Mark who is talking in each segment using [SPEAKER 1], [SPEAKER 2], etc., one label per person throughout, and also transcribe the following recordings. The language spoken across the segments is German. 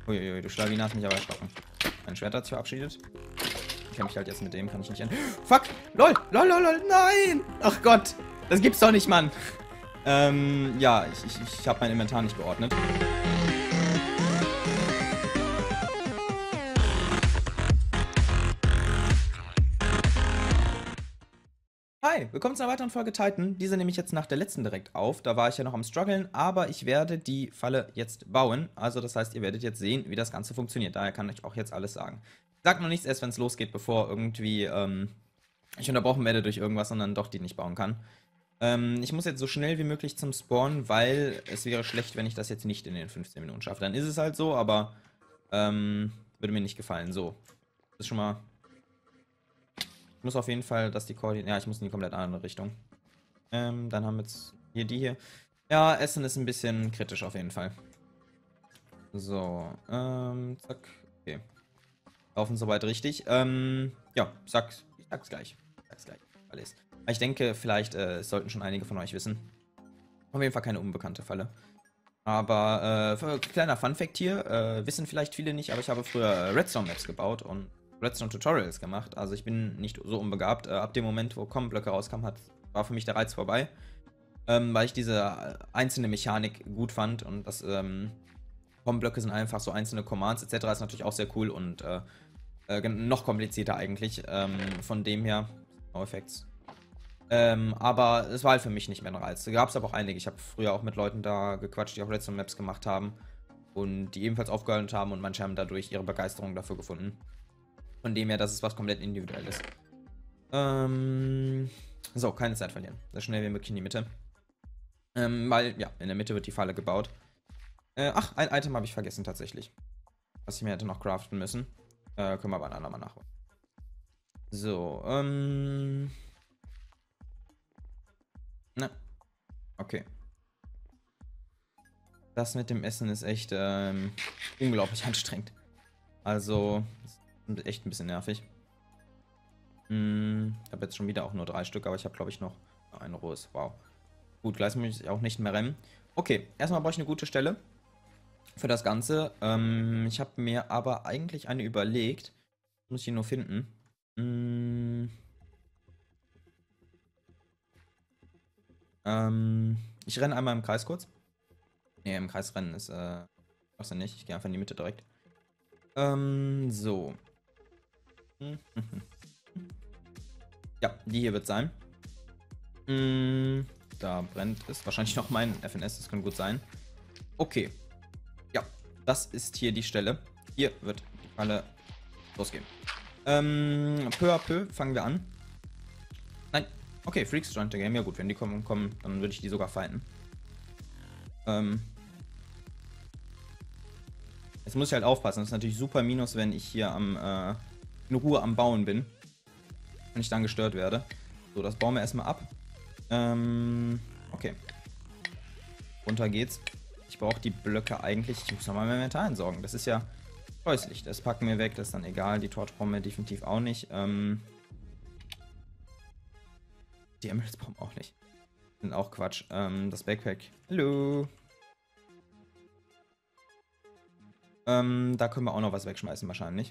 [SPEAKER 1] Uiuiui, du Schlawiner hast mich aber erschrocken. Mein Schwert hat sich verabschiedet. Ich kann mich halt jetzt mit dem, kann ich nicht hin. Fuck! LOL! LOL, lol, lol, nein! Ach Gott! Das gibt's doch nicht, Mann! Ja, ich habe mein Inventar nicht geordnet. Hi, willkommen zu einer weiteren Folge Titan. Diese nehme ich jetzt nach der letzten direkt auf. Da war ich ja noch am struggeln, aber ich werde die Falle jetzt bauen. Also das heißt, ihr werdet jetzt sehen, wie das Ganze funktioniert. Daher kann ich auch jetzt alles sagen. Ich sag noch nichts erst, wenn es losgeht, bevor irgendwie ich unterbrochen werde durch irgendwas und dann doch die nicht bauen kann. Ich muss jetzt so schnell wie möglich zum Spawn, weil es wäre schlecht, wenn ich das jetzt nicht in den 15 Minuten schaffe. Dann ist es halt so, aber würde mir nicht gefallen. So, das ist schon mal... Ich muss auf jeden Fall, dass die Koordinaten... Ja, ich muss in die komplett andere Richtung. Dann haben wir jetzt hier die hier. Ja, Essen ist ein bisschen kritisch auf jeden Fall. So, zack. Okay. Laufen soweit richtig. Ja, ich sag's gleich. Alles. Ich denke, vielleicht es sollten schon einige von euch wissen. Auf jeden Fall keine unbekannte Falle. Aber kleiner Funfact hier, wissen vielleicht viele nicht, aber ich habe früher Redstone-Maps gebaut und Redstone-Tutorials gemacht. Also ich bin nicht so unbegabt. Ab dem Moment, wo Com-Blöcke rauskamen, war für mich der Reiz vorbei. Weil ich diese einzelne Mechanik gut fand und das Com-Blöcke sind einfach so einzelne Commands etc. ist natürlich auch sehr cool und noch komplizierter eigentlich. Von dem her, No Effects. Aber es war halt für mich nicht mehr ein Reiz. Da gab es aber auch einige. Ich habe früher auch mit Leuten da gequatscht, die auch Redstone Maps gemacht haben und die ebenfalls aufgehört haben und manche haben dadurch ihre Begeisterung dafür gefunden. Von dem her, das ist was komplett Individuelles. So, keine Zeit verlieren. So schnell wie möglich in die Mitte. Weil, ja, in der Mitte wird die Falle gebaut. Ach, ein Item habe ich vergessen tatsächlich. Was ich mir hätte noch craften müssen. Können wir aber ein andermal nachholen. So, na, okay. Das mit dem Essen ist echt unglaublich anstrengend. Also, ist echt ein bisschen nervig. Ich habe jetzt schon wieder auch nur 3 Stück, aber ich habe, glaube ich, noch ein rohes. Wow. Gut, gleich muss ich auch nicht mehr rennen. Okay, erstmal brauche ich eine gute Stelle für das Ganze. Ich habe mir aber eigentlich eine überlegt. Muss ich ihn nur finden. Ich renne einmal im Kreis kurz. Ne, im Kreis rennen ist, was denn nicht? Ich gehe einfach in die Mitte direkt. So. Ja, die hier wird sein. Da brennt es. Wahrscheinlich noch mein FNS, das kann gut sein. Okay. Ja, das ist hier die Stelle. Hier wird die Falle losgehen. Peu à peu fangen wir an. Nein. Okay, Freaks joined the game. Ja gut, wenn die kommen, dann würde ich die sogar fighten. Jetzt muss ich halt aufpassen. Das ist natürlich super minus, wenn ich hier in Ruhe am Bauen bin. Und ich dann gestört werde. So, das bauen wir erstmal ab. Okay. Runter geht's. Ich brauche die Blöcke eigentlich. Ich muss nochmal mein Inventar entsorgen. Das ist ja scheußlich. Das packen wir weg. Das ist dann egal. Die Torch brauchen wir definitiv auch nicht. Die Emeralds brauchen wir auch nicht. Sind auch Quatsch. Das Backpack. Hallo. Da können wir auch noch was wegschmeißen wahrscheinlich.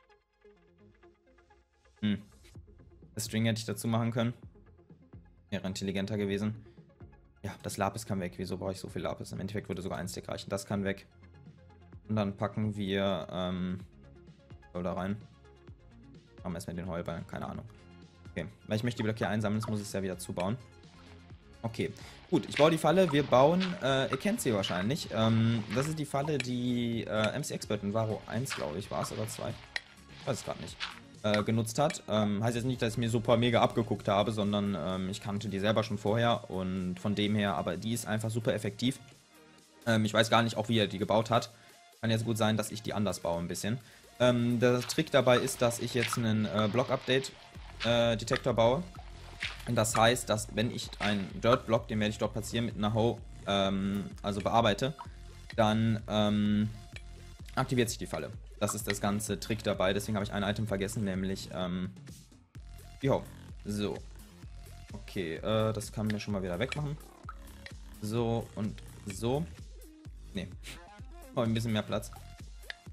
[SPEAKER 1] Das String hätte ich dazu machen können. Wäre intelligenter gewesen. Ja, das Lapis kann weg. Wieso brauche ich so viel Lapis? Im Endeffekt würde sogar ein Stick reichen. Das kann weg. Und dann packen wir Heul da rein. Machen wir erstmal den Heulball. Keine Ahnung. Okay, weil ich möchte die Blöcke hier einsammeln, muss ich es ja wieder zubauen. Okay, gut, ich baue die Falle, wir bauen, ihr kennt sie wahrscheinlich, das ist die Falle, die MC Expert in Varo 1, glaube ich, war es, oder 2, ich weiß es gerade nicht, genutzt hat. Heißt jetzt nicht, dass ich mir super mega abgeguckt habe, sondern ich kannte die selber schon vorher und von dem her, aber die ist einfach super effektiv. Ich weiß gar nicht auch, wie er die gebaut hat. Kann jetzt gut sein, dass ich die anders baue ein bisschen. Der Trick dabei ist, dass ich jetzt einen Block-Update-Detektor baue. Und das heißt, dass wenn ich einen Dirt-Block, den werde ich dort platzieren, mit einer Hoe, also bearbeite, dann aktiviert sich die Falle. Das ist das ganze Trick dabei, deswegen habe ich ein Item vergessen, nämlich die Hoe. So. Okay, das kann mir schon mal wieder wegmachen. So und so. Ne. Oh, ein bisschen mehr Platz.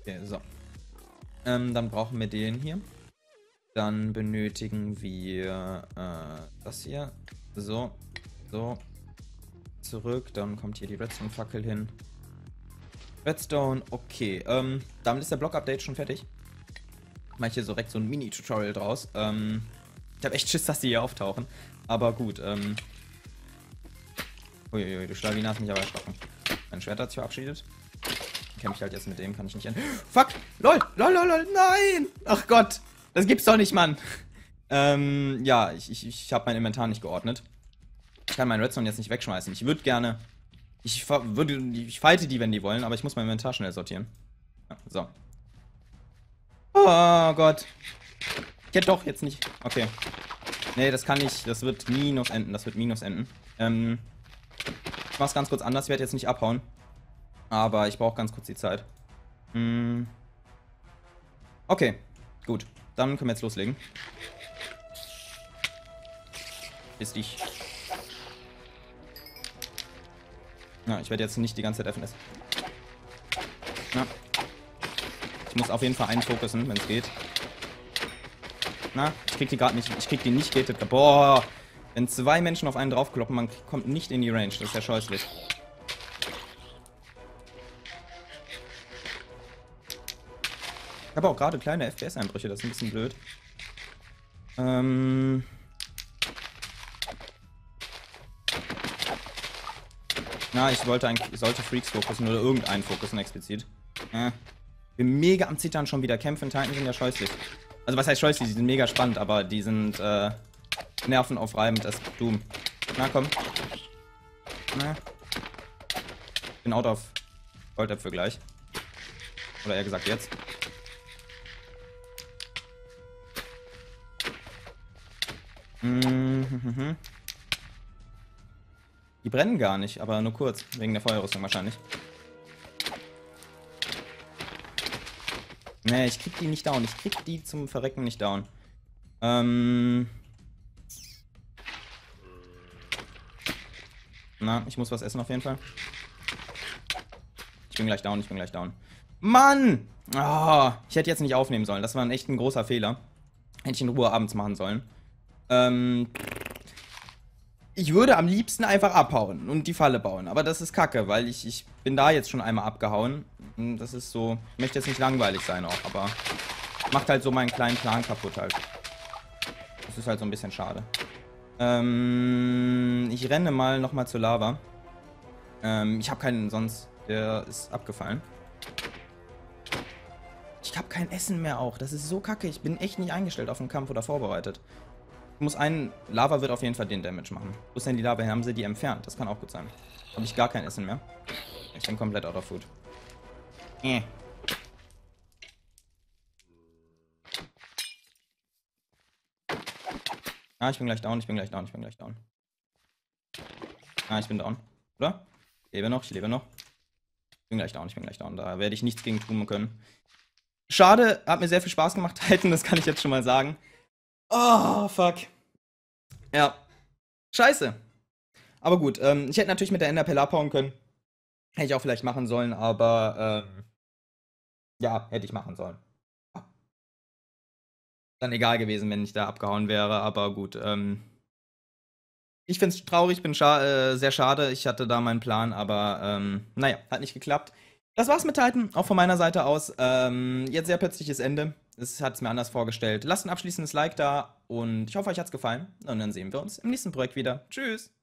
[SPEAKER 1] Okay, so. Dann brauchen wir den hier. Dann benötigen wir das hier. So. So. Zurück. Dann kommt hier die Redstone-Fackel hin. Redstone, okay. Damit ist der Block-Update schon fertig. Mach ich hier so direkt so ein Mini-Tutorial draus. Ich habe echt Schiss, dass die hier auftauchen. Aber gut, Uiuiui, du Schlawiner hast mich aber erschrocken. Mein Schwert hat sich verabschiedet. Kämpfe ich halt jetzt mit dem, kann ich nicht Fuck! LOL! LOL, LOL, LOL! Nein! Ach Gott! Das gibt's doch nicht, Mann! Ja, ich habe mein Inventar nicht geordnet. Ich kann meinen Redstone jetzt nicht wegschmeißen. Ich würde gerne... Ich fighte die, wenn die wollen, aber ich muss mein Inventar schnell sortieren. Ja, so. Oh Gott. Ich hätte doch jetzt nicht... Okay. Nee, das kann nicht... Das wird Minus enden. Das wird Minus enden. Ich mach's ganz kurz anders. Ich werde jetzt nicht abhauen. Aber ich brauche ganz kurz die Zeit. Okay. Gut. Dann können wir jetzt loslegen. Bis dich. Na, ich werde jetzt nicht die ganze Zeit FNS. Na. Ich muss auf jeden Fall einen fokussen, wenn es geht. Na, ich krieg die gerade nicht. Ich krieg die nicht gated. Boah. Wenn 2 Menschen auf einen draufkloppen, man kommt nicht in die Range. Das ist ja scheußlich. Ich habe auch gerade kleine FPS-Einbrüche. Das ist ein bisschen blöd. Na, ich sollte Freaks fokussen oder irgendeinen fokussen explizit. Bin mega am Zittern schon wieder. Kämpfe in Titan sind ja scheußlich. Also was heißt scheußlich? Die sind mega spannend, aber die sind nervenaufreibend as Doom. Na komm. Na. Ich bin out of Goldäpfel gleich. Oder eher gesagt jetzt. Die brennen gar nicht, aber nur kurz. Wegen der Feuerrüstung wahrscheinlich. Nee, ich krieg die nicht down. Ich krieg die zum Verrecken nicht down. Na, ich muss was essen auf jeden Fall. Ich bin gleich down, ich bin gleich down. Mann! Oh, ich hätte jetzt nicht aufnehmen sollen. Das war ein echt ein großer Fehler. Hätte ich in Ruhe abends machen sollen. Ich würde am liebsten einfach abhauen und die Falle bauen. Aber das ist kacke, weil ich bin da jetzt schon einmal abgehauen. Das ist so... Ich möchte jetzt nicht langweilig sein auch, aber... Macht halt so meinen kleinen Plan kaputt halt. Das ist halt so ein bisschen schade. Ich renne mal nochmal zur Lava. Ich habe keinen sonst... Der ist abgefallen. Ich habe kein Essen mehr auch. Das ist so kacke. Ich bin echt nicht eingestellt auf einen Kampf oder vorbereitet. Ich muss einen... Lava wird auf jeden Fall den Damage machen. Wo ist denn die Lava? Haben sie die entfernt? Das kann auch gut sein. Habe ich gar kein Essen mehr. Ich bin komplett out of food. Ah, ich bin gleich down, ich bin gleich down, ich bin gleich down. Ah, ich bin down. Oder? Ich lebe noch, ich lebe noch. Ich bin gleich down, ich bin gleich down. Da werde ich nichts gegen tun können. Schade, hat mir sehr viel Spaß gemacht, Titan, das kann ich jetzt schon mal sagen. Oh, fuck. Ja. Scheiße. Aber gut, ich hätte natürlich mit der Enderpelle abhauen können. Hätte ich auch vielleicht machen sollen, aber ja, hätte ich machen sollen. Dann egal gewesen, wenn ich da abgehauen wäre, aber gut, ich finde es traurig, sehr schade. Ich hatte da meinen Plan, aber naja, hat nicht geklappt. Das war's mit Titan, auch von meiner Seite aus. Jetzt sehr plötzliches Ende. Es hat es mir anders vorgestellt. Lasst ein abschließendes Like da und ich hoffe, euch hat's gefallen. Und dann sehen wir uns im nächsten Projekt wieder. Tschüss!